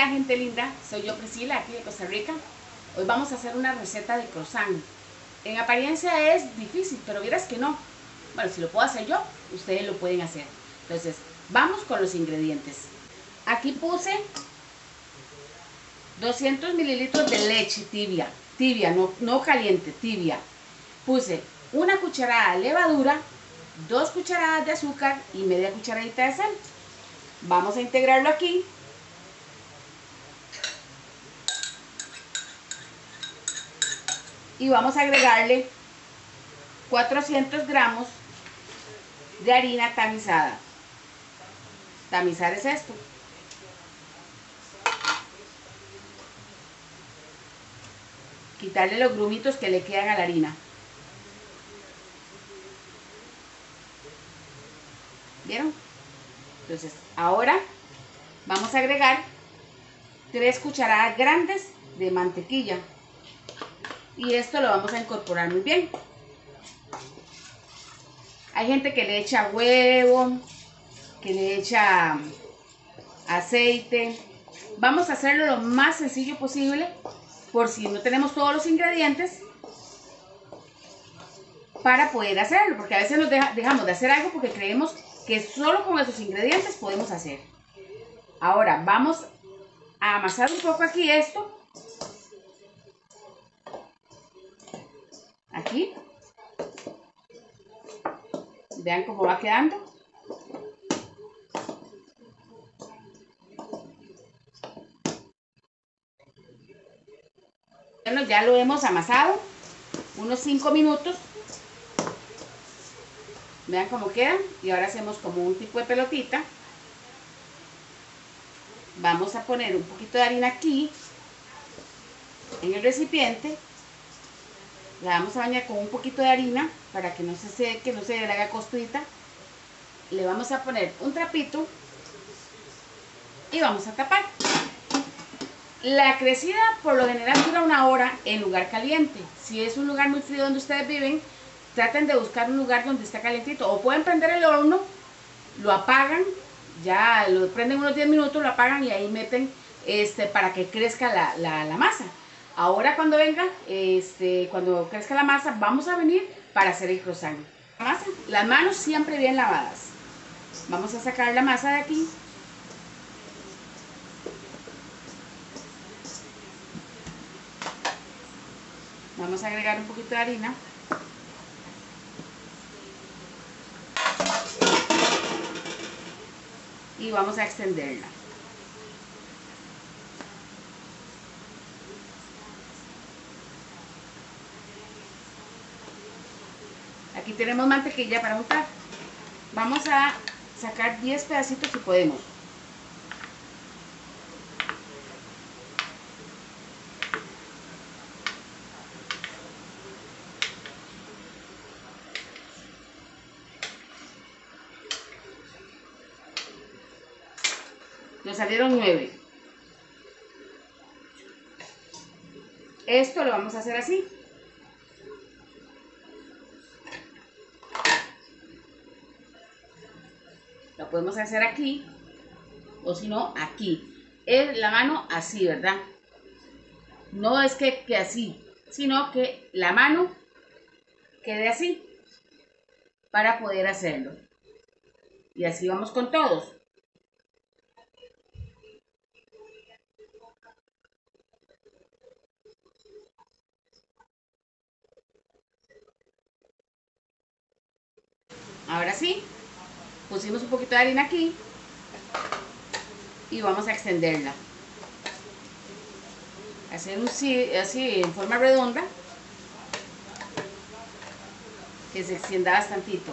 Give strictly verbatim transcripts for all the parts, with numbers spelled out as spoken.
Hola gente linda, soy yo Priscila, aquí de Costa Rica. Hoy vamos a hacer una receta de croissant. En apariencia es difícil, pero vieras que no. Bueno, si lo puedo hacer yo, ustedes lo pueden hacer. Entonces, vamos con los ingredientes. Aquí puse doscientos mililitros de leche tibia, tibia, no, no caliente, tibia. Puse una cucharada de levadura, dos cucharadas de azúcar y media cucharadita de sal. Vamos a integrarlo aquí. Y vamos a agregarle cuatrocientos gramos de harina tamizada. Tamizar es esto. Quitarle los grumitos que le quedan a la harina. ¿Vieron? Entonces, ahora vamos a agregar tres cucharadas grandes de mantequilla. Y esto lo vamos a incorporar muy bien. Hay gente que le echa huevo, que le echa aceite. Vamos a hacerlo lo más sencillo posible, por si no tenemos todos los ingredientes, para poder hacerlo. Porque a veces nos deja, dejamos de hacer algo porque creemos que solo con esos ingredientes podemos hacer. Ahora vamos a amasar un poco aquí esto. Aquí. Vean cómo va quedando. Bueno, ya lo hemos amasado unos cinco minutos. Vean cómo quedan. Y ahora hacemos como un tipo de pelotita. Vamos a poner un poquito de harina aquí en el recipiente. La vamos a bañar con un poquito de harina para que no se seque, no se le haga costita. Le vamos a poner un trapito y vamos a tapar. La crecida por lo general dura una hora en lugar caliente. Si es un lugar muy frío donde ustedes viven, traten de buscar un lugar donde esté calientito. O pueden prender el horno, lo apagan, ya lo prenden unos diez minutos, lo apagan y ahí meten este, para que crezca la, la, la masa. Ahora cuando venga, este, cuando crezca la masa, vamos a venir para hacer el croissant. La masa, las manos siempre bien lavadas. Vamos a sacar la masa de aquí. Vamos a agregar un poquito de harina. Y vamos a extenderla. Aquí tenemos mantequilla para untar. Vamos a sacar diez pedacitos si podemos. Nos salieron nueve. Esto lo vamos a hacer así. Lo podemos hacer aquí, o si no, aquí. Es la mano así, ¿verdad? No es que, que así, sino que la mano quede así, para poder hacerlo. Y así vamos con todos. Ahora sí, pusimos un poquito de harina aquí y vamos a extenderla. Hacer un así en forma redonda, que se extienda bastantito.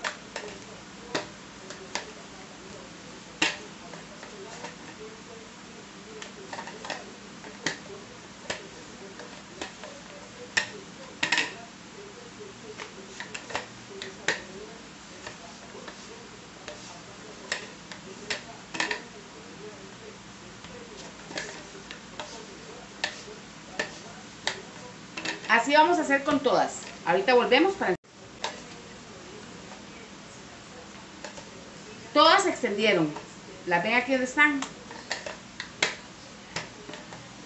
Así vamos a hacer con todas. Ahorita volvemos para... Todas se extendieron. ¿Las ven aquí donde están?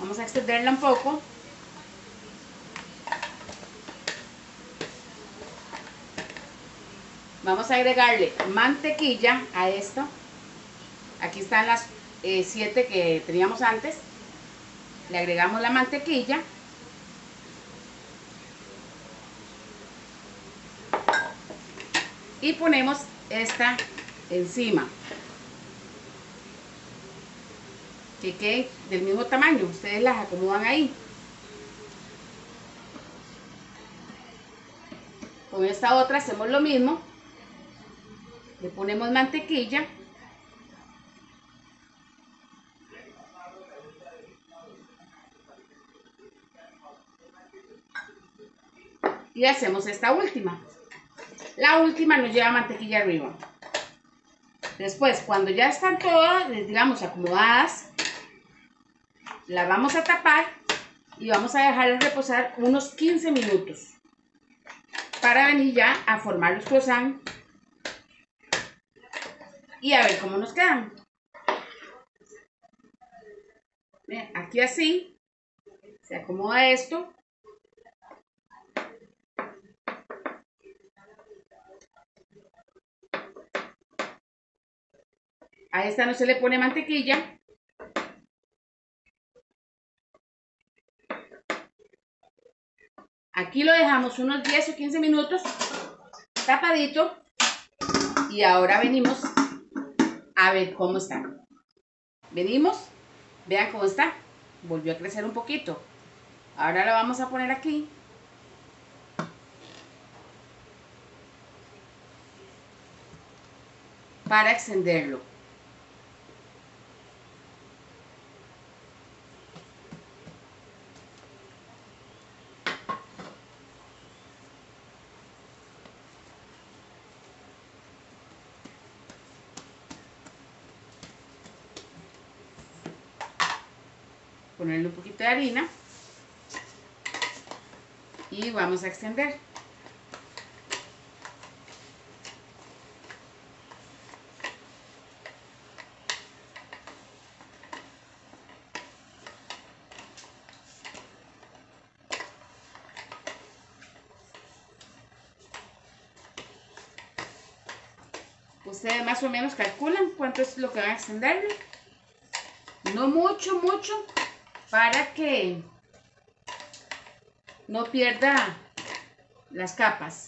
Vamos a extenderla un poco. Vamos a agregarle mantequilla a esto. Aquí están las eh, siete que teníamos antes. Le agregamos la mantequilla. Y ponemos esta encima. Que quede del mismo tamaño. Ustedes las acomodan ahí. Con esta otra hacemos lo mismo. Le ponemos mantequilla. Y hacemos esta última. La última nos lleva mantequilla arriba. Después, cuando ya están todas, digamos, acomodadas, la vamos a tapar y vamos a dejarla reposar unos quince minutos para venir ya a formar los croissants y a ver cómo nos quedan. Bien, aquí así se acomoda esto. A esta no se le pone mantequilla. Aquí lo dejamos unos diez o quince minutos tapadito. Y ahora venimos a ver cómo está. Venimos, vean cómo está. Volvió a crecer un poquito. Ahora lo vamos a poner aquí. Para extenderlo. Ponerle un poquito de harina y vamos a extender. Ustedes más o menos calculan cuánto es lo que van a extenderle. No mucho, mucho, para que no pierda las capas.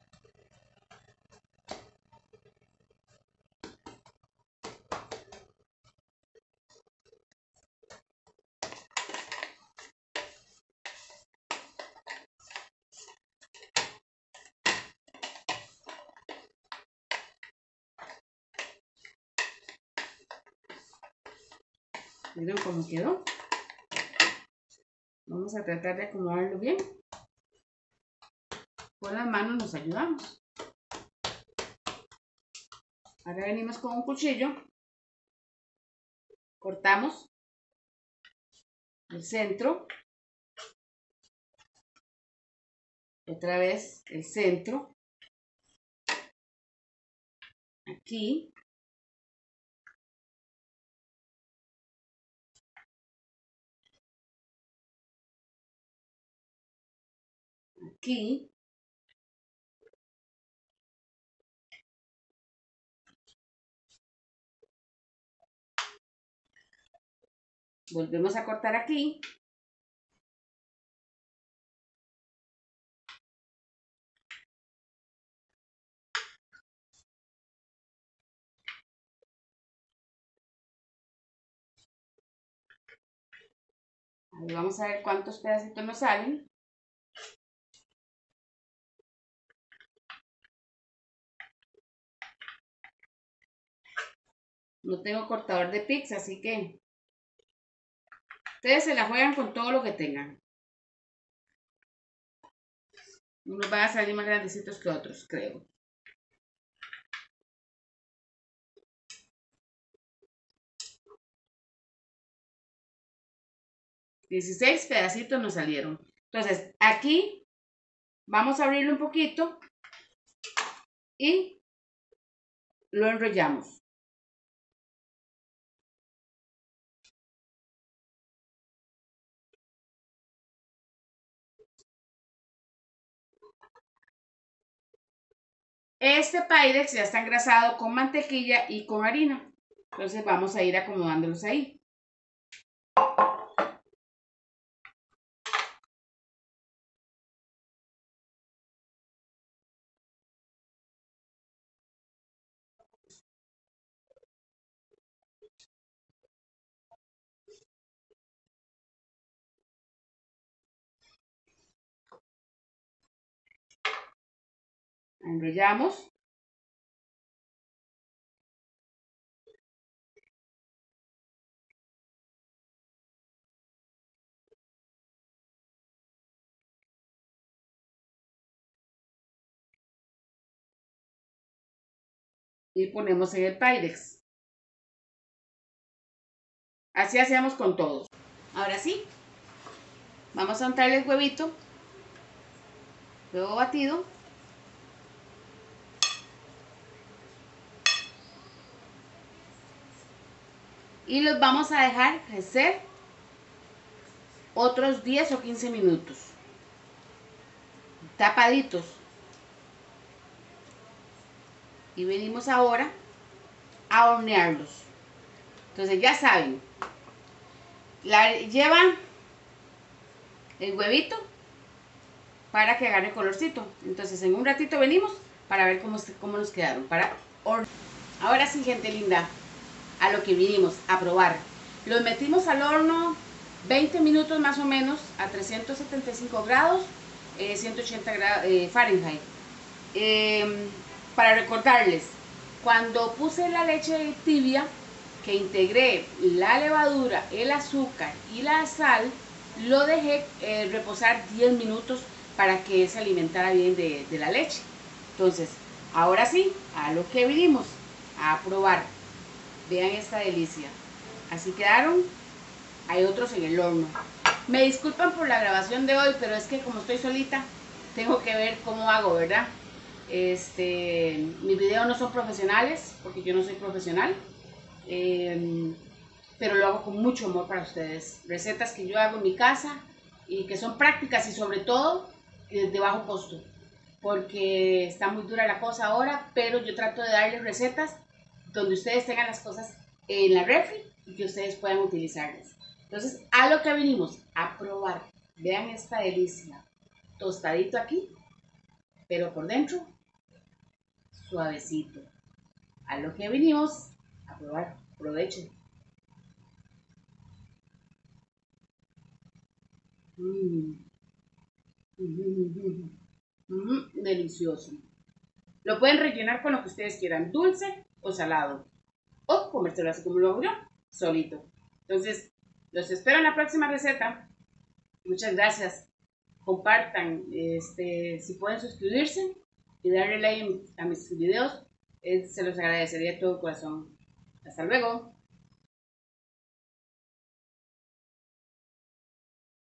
Miren cómo quedó. Vamos a tratar de acomodarlo bien. Con las manos nos ayudamos. Ahora venimos con un cuchillo. Cortamos el centro. Otra vez el centro. Aquí. Aquí. Volvemos a cortar aquí. Ahí vamos a ver cuántos pedacitos nos salen. No tengo cortador de pizza, así que ustedes se la juegan con todo lo que tengan. Unos van a salir más grandecitos que otros, creo. dieciséis pedacitos nos salieron. Entonces, aquí vamos a abrirlo un poquito y lo enrollamos. Este Pyrex ya está engrasado con mantequilla y con harina. Entonces vamos a ir acomodándolos ahí. Enrollamos. Y ponemos en el Pyrex. Así hacemos con todos. Ahora sí, vamos a untarle el huevito, huevo batido. Y los vamos a dejar crecer otros diez o quince minutos. Tapaditos. Y venimos ahora a hornearlos. Entonces ya saben, la, llevan el huevito para que agarre colorcito. Entonces en un ratito venimos para ver cómo, cómo nos quedaron. Para hornear. Ahora sí, gente linda, a lo que vinimos a probar. Los metimos al horno veinte minutos más o menos a trescientos setenta y cinco grados, eh, ciento ochenta grados eh, Fahrenheit. Eh, para recordarles, cuando puse la leche tibia, que integré la levadura, el azúcar y la sal, lo dejé eh, reposar diez minutos para que se alimentara bien de, de la leche. Entonces, ahora sí, a lo que vinimos a probar. Vean esta delicia. Así quedaron. Hay otros en el horno. Me disculpan por la grabación de hoy, pero es que como estoy solita, tengo que ver cómo hago, ¿verdad? Este, mis videos no son profesionales, porque yo no soy profesional. Eh, pero lo hago con mucho amor para ustedes. Recetas que yo hago en mi casa y que son prácticas y sobre todo de bajo costo. Porque está muy dura la cosa ahora, pero yo trato de darles recetas donde ustedes tengan las cosas en la refri y que ustedes puedan utilizarlas. Entonces, a lo que vinimos a probar. Vean esta delicia. Tostadito aquí, pero por dentro suavecito. A lo que vinimos a probar. Provecho. Mmm. Mm, mm, delicioso. Lo pueden rellenar con lo que ustedes quieran, dulce o salado. O comérselo así como lo hago yo, solito. Entonces, los espero en la próxima receta. Muchas gracias. Compartan, este, si pueden suscribirse y darle like a mis videos, eh, se los agradecería de todo corazón. Hasta luego.